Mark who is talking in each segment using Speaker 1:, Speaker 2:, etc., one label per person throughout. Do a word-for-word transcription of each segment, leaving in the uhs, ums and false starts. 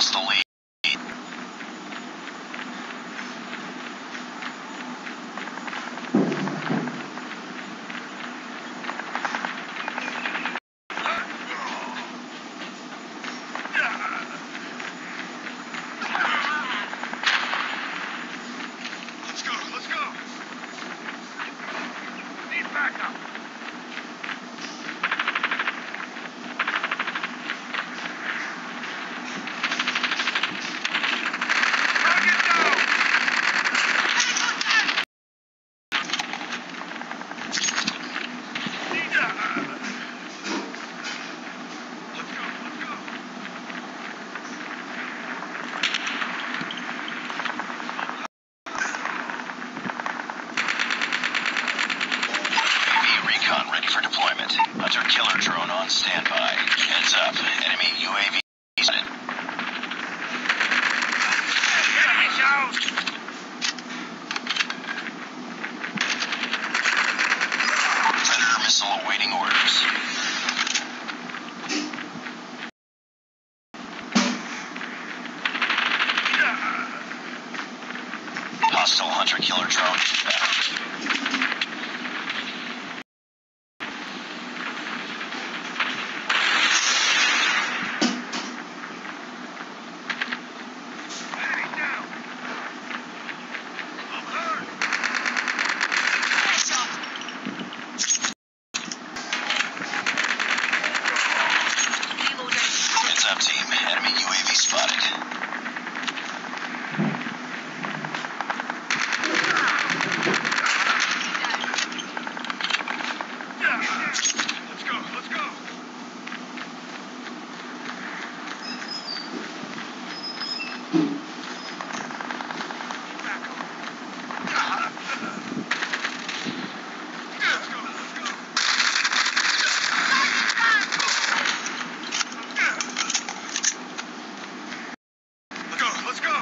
Speaker 1: Lost the lead.
Speaker 2: Let's go, let's go. Need backup.
Speaker 1: Ready for deployment. Hunter killer drone on standby. Heads up. Enemy U A V spotted.
Speaker 2: Enemy down.
Speaker 1: Predator missile awaiting orders. Hostile hunter killer drone inbound. Heads up, team. Enemy U A V spotted.
Speaker 2: Let's go, let's go. Let's go.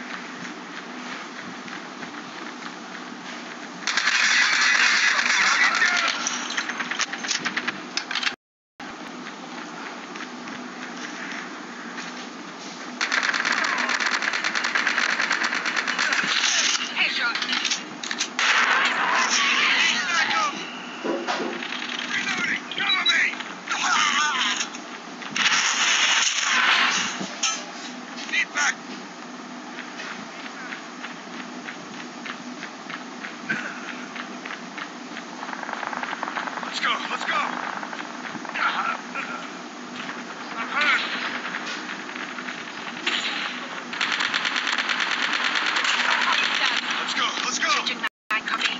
Speaker 2: Reloading. Cover me. Need back. Let's go, let's go. I'm hurt. Let's go, let's go. I'm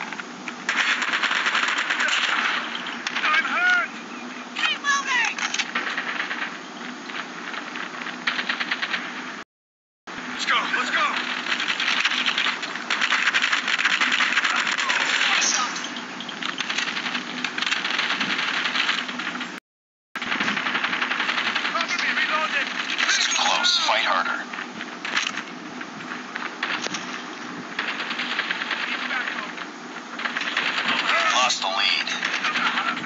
Speaker 2: hurt. Keep moving. Let's go, let's go.
Speaker 1: Too close. Fight harder. Lost the lead.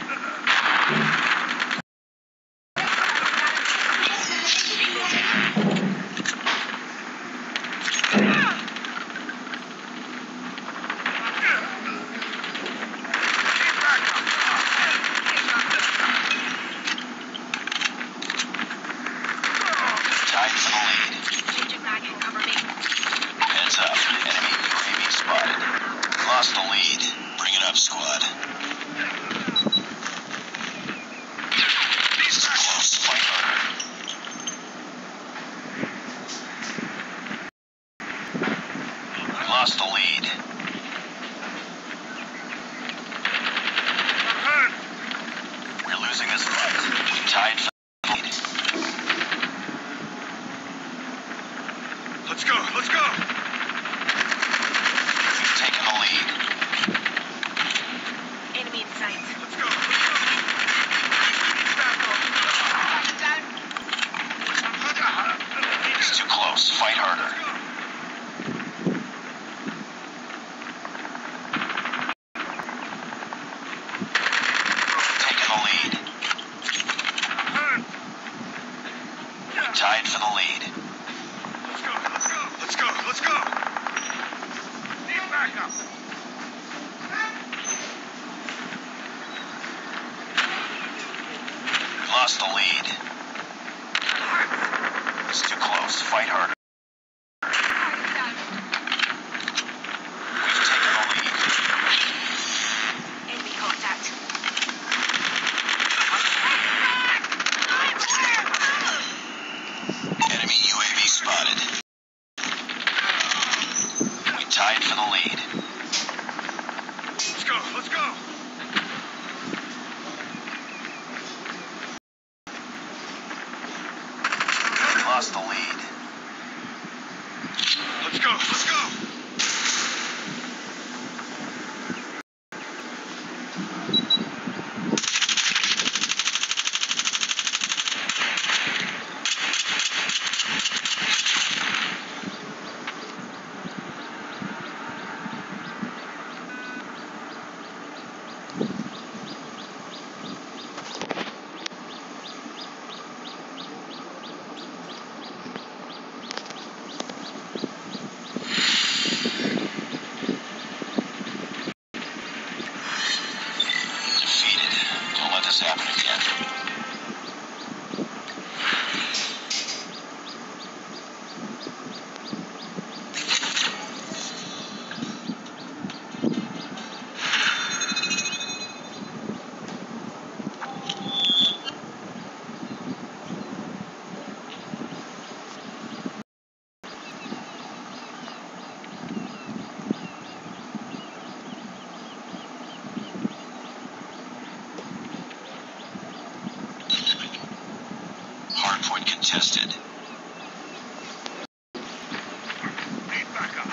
Speaker 1: Tied for the lead. Heads up. Enemy U A V spotted. Lost the lead. Bring it up, squad. Too close. Fight harder. Lost the lead.
Speaker 2: I'm hurt.
Speaker 1: We're losing this fight. Tied for the lead.
Speaker 2: Let's go, let's go.
Speaker 1: We've taken the lead.
Speaker 3: Enemy in sight.
Speaker 2: Let's go, let's go. Need backup.
Speaker 1: It's too close. Fight harder.
Speaker 2: Let's go.
Speaker 1: Taking the lead.
Speaker 2: I'm hurt.
Speaker 1: Tied for the lead.
Speaker 2: Let's go, let's go. Let's go, let's go. Need backup.
Speaker 1: We lost the lead. It's too close. Fight harder. We've taken the lead.
Speaker 3: Enemy contact.
Speaker 1: Enemy U A V spotted. We tied for the lead.
Speaker 2: Let's go, let's go.
Speaker 1: We lost the lead.
Speaker 2: Let's go, let's go.
Speaker 1: Defeated. Don't let this happen again. Hardpoint contested.
Speaker 2: Need backup.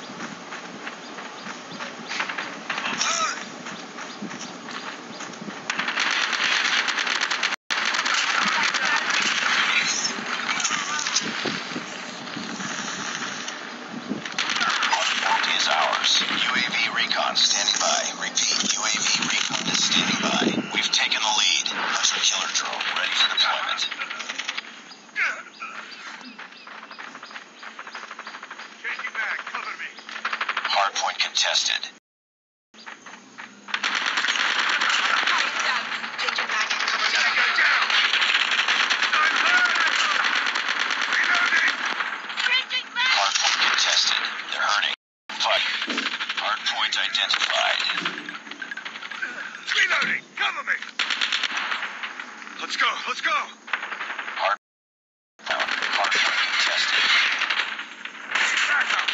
Speaker 1: Hardpoint is ours. U A V recon standing by. Repeat, U A V recon is standing by. We've taken the lead. Hunter killer drone ready for deployment.
Speaker 2: Changing back, cover me.
Speaker 1: Hardpoint contested.
Speaker 3: Changing back. Cover me.
Speaker 2: Gotta go down. I'm hurt. Reloading.
Speaker 3: Changing back.
Speaker 1: Hardpoint contested. They're hurting. Fight. Hardpoint identified.
Speaker 2: Reloading. Cover me. Let's go, let's go.
Speaker 1: Hard. Hardpoint contested.
Speaker 2: Backup.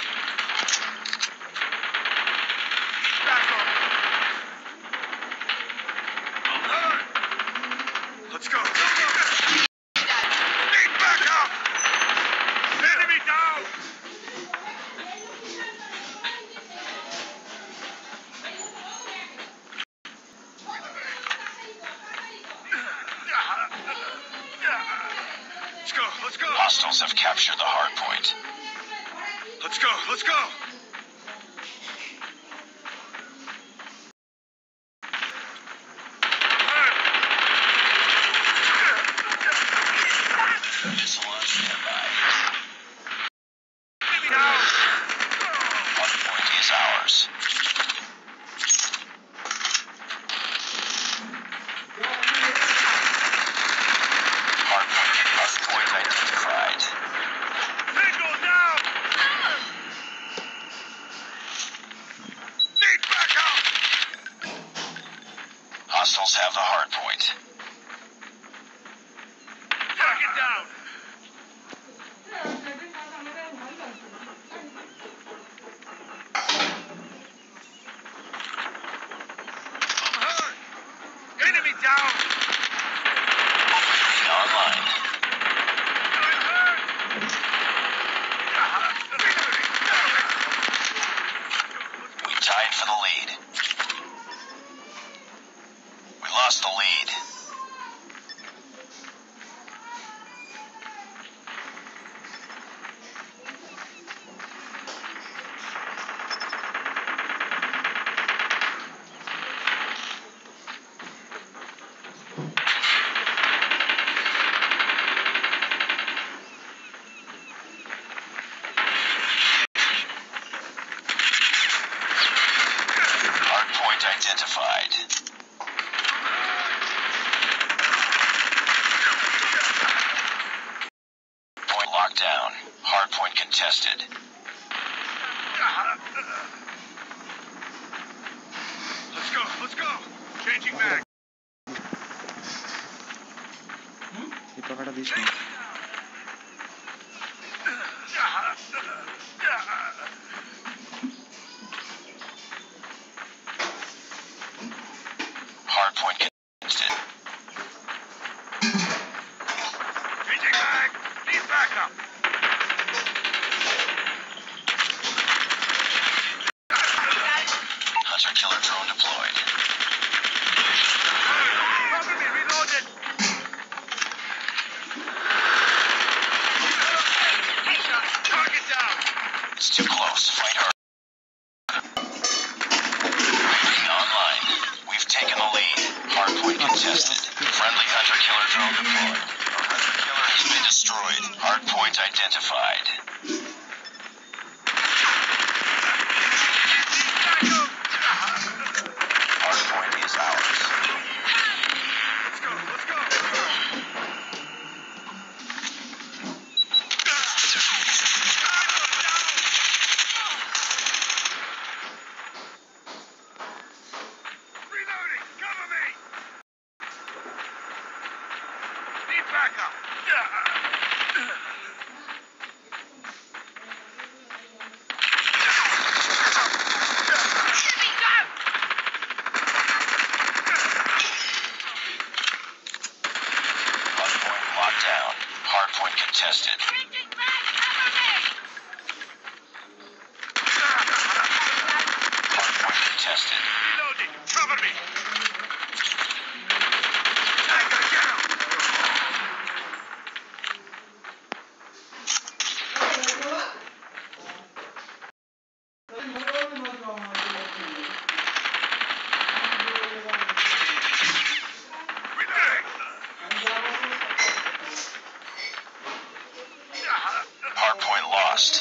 Speaker 2: Backup. I'm hurt. Let's go. Need backup. Enemy down. Let's go, let's go.
Speaker 1: Hostiles have captured the hardpoint.
Speaker 2: Let's go, let's go.
Speaker 1: Missile on standby.
Speaker 2: Enemy down.
Speaker 1: Hardpoint is ours. Hardpoint, hardpoint identified.
Speaker 2: Tango down.
Speaker 1: identified. Point locked down. Hardpoint contested.
Speaker 2: Let's go, let's go. Changing mag.
Speaker 4: ఈ పకడ తీసుకో.
Speaker 1: Hardpoint contested.
Speaker 2: Changing mag. Need backup.
Speaker 1: Hunter killer drone deployed.
Speaker 2: Cover me, reloaded. Target down.
Speaker 1: It's too close. Fight hard. Online. We've taken the lead. Hardpoint contested. Friendly hunter killer drone deployed. Our hunter killer has been destroyed. Hardpoint identified. Hardpoint is ours.
Speaker 2: Let's go, let's go. Reloading, cover me. Need backup.
Speaker 3: Enemy down!
Speaker 1: Hardpoint locked down. Hardpoint contested.
Speaker 3: Changing mag, cover me!
Speaker 1: Hardpoint contested.
Speaker 2: Reloading, cover me. Tango down.
Speaker 1: Hardpoint lost.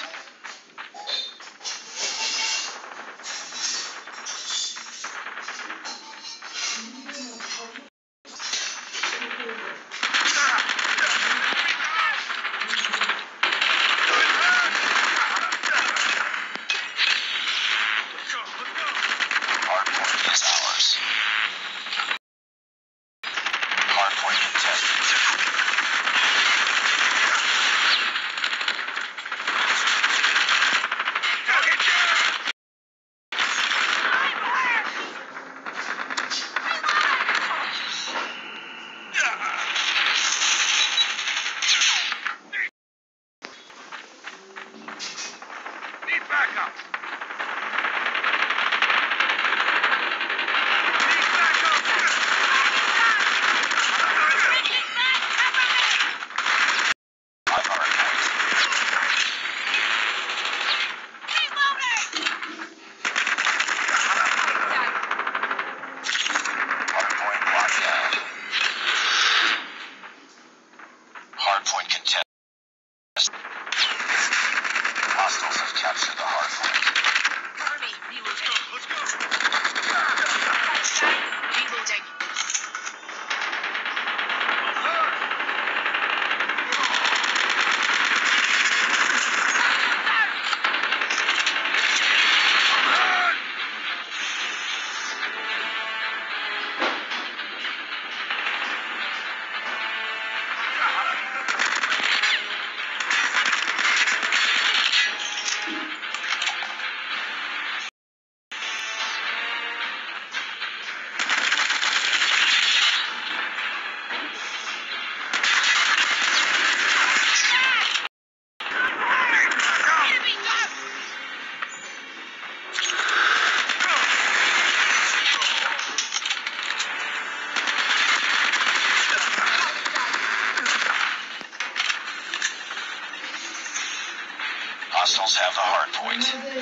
Speaker 1: Hardpoint is ours. Hardpoint contested.
Speaker 2: Target down. Need backup. Need backup.
Speaker 3: Changing mag, cover me!
Speaker 1: On hardpoint.
Speaker 3: Reloading!
Speaker 1: Hardpoint locked down. Hardpoint contested. Hostiles have captured the hardpoint.
Speaker 3: Cover me, reloading.
Speaker 2: Let's go.
Speaker 3: Reloading. Enemy down!
Speaker 1: Hostiles have the hardpoint.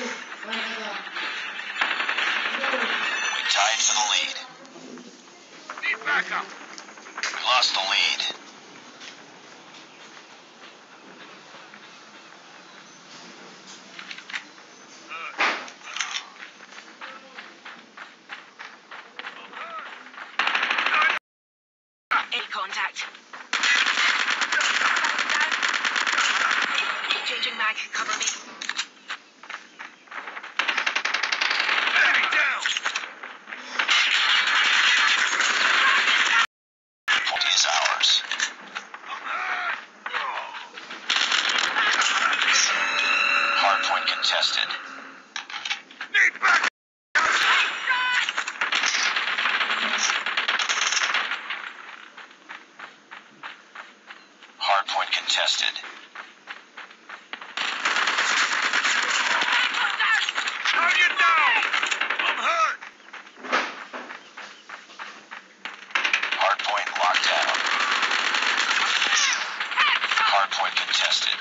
Speaker 1: We tied for the lead.
Speaker 2: Need backup.
Speaker 1: We lost the lead.
Speaker 3: Changing mag. Cover me.
Speaker 2: Enemy down.
Speaker 1: Point is ours. Hardpoint contested.
Speaker 2: Need back.
Speaker 1: Hardpoint contested.
Speaker 2: Target down. I'm hurt.
Speaker 1: Hardpoint locked down. Hardpoint contested.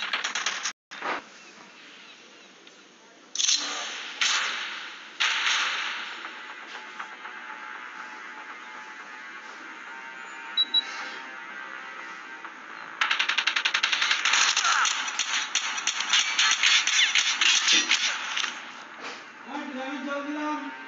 Speaker 5: আমি জল দিলাম